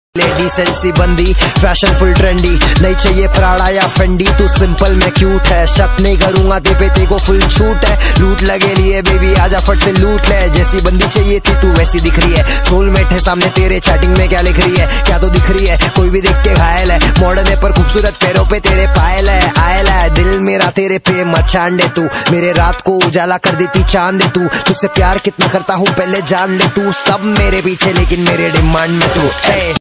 decency बंदी, fashion full trendy, नहीं चाहिए प्राड़ा या फेंडी, तू सिंपल में क्यूट है, शक नहीं करूंगा ते पे तेको फुल छूट है, लूट लगे लिए बेबी आजा फट से लूट ले, जैसी बंदी चाहिए थी तू वैसी दिख रही है, सोलमेट है सामने तेरे चैटिंग में क्या लिख रही है, क्या तो दिख रही है, कोई भी देख के घायल है, मॉडर्न है पर खूबसूरत पैरों पे तेरे पायल है, आयल है दिल मेरा तेरे पे मचान दे तू, मेरे रात को उजाला कर देती चांद तू, तुझसे प्यार कितना करता हूँ पहले जान ले तू, सब मेरे पीछे लेकिन मेरे डिमांड में तू